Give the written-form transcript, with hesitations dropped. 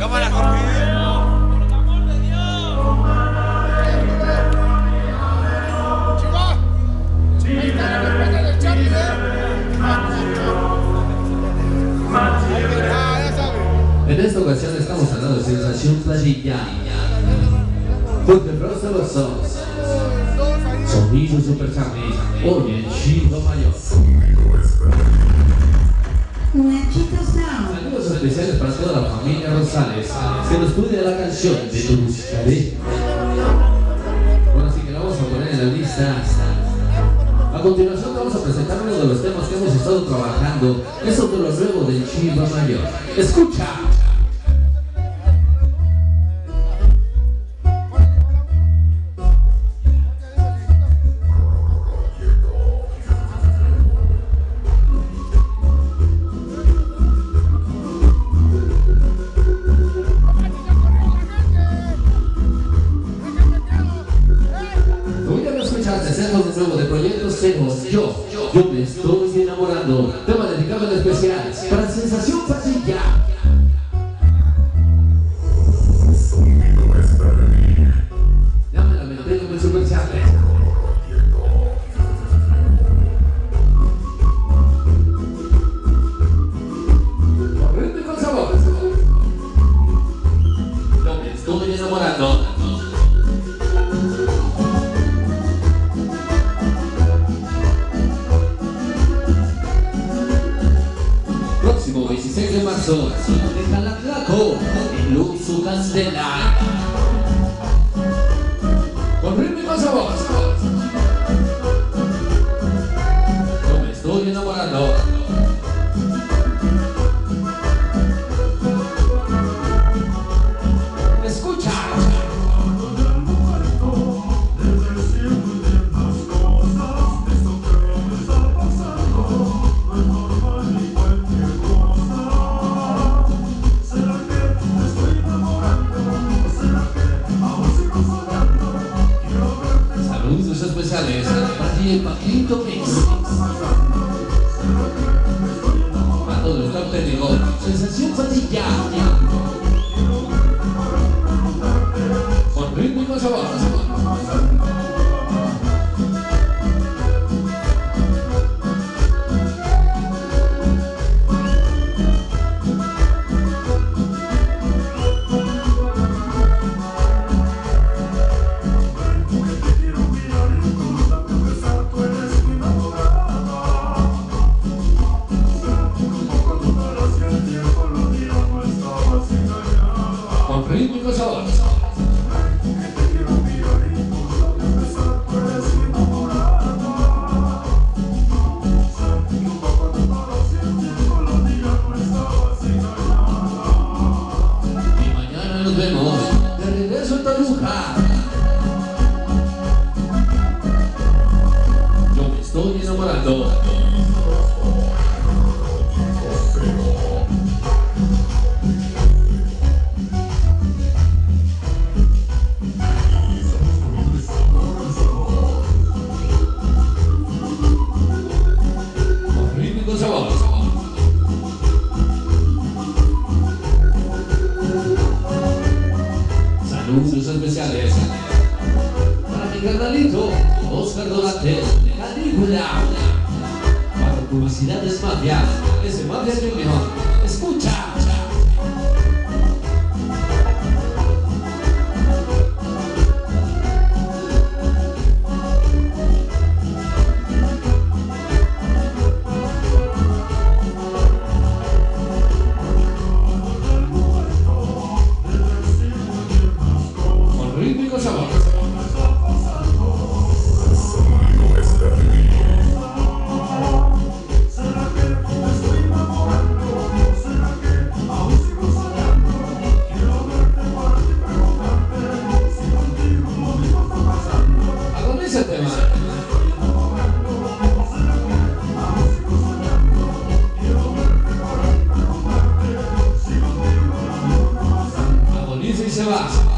cámara, Jorge. ¡Por el amor de Dios! ¡Chiva! Ahí está la respuesta del Charlie, ¿eh? Ya sabes. En esta ocasión estamos hablando de sensación playilla. Porque rosa los ojos. Sonido Super Charlie. Hoy en Chivo Mayor. Saludos especiales para toda la familia Rosales que nos pide la canción de Tu Buscaré. Bueno, así que la vamos a poner en la lista. A continuación vamos a presentar uno de los temas que hemos estado trabajando. Es otro de lo nuevo del Chivo Mayor. ¡Escucha! Hacemos de nuevo de Proyecto Cero. Yo me estoy enamorando. Tema dedicado en especial para Sensación Pasilla. Ya me la metí con el Super Charlie. Con ritmo y con sabor. Yo me estoy enamorando. Próximo 26 de marzo, en Calaclaco, en Luz su Candela. Con ritmo y con sabor. Yo me estoy enamorando. Escucha. Saludos especiales para ti, el Paquito Mix. A todo el staff técnico, Sensación Pasilla. Con ritmo y con sabor. Con ritmo y con sabor. Y mañana nos vemos de regreso en Toluca. Yo me estoy enamorando. Con sabor. Saludos especiales para mi carnalito Oscar Dorante de Calígula. Para Publicidades Mafia, ese Mafia Junior. Escucha. Ritmo y con sabor. Agoniza el tema. Agoniza y se va.